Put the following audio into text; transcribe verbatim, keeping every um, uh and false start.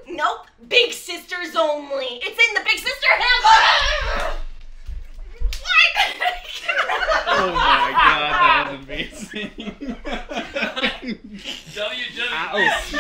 Nope. Big sisters only. It's in the Big Sister handbook. Oh my god, that was amazing. W W. Oh,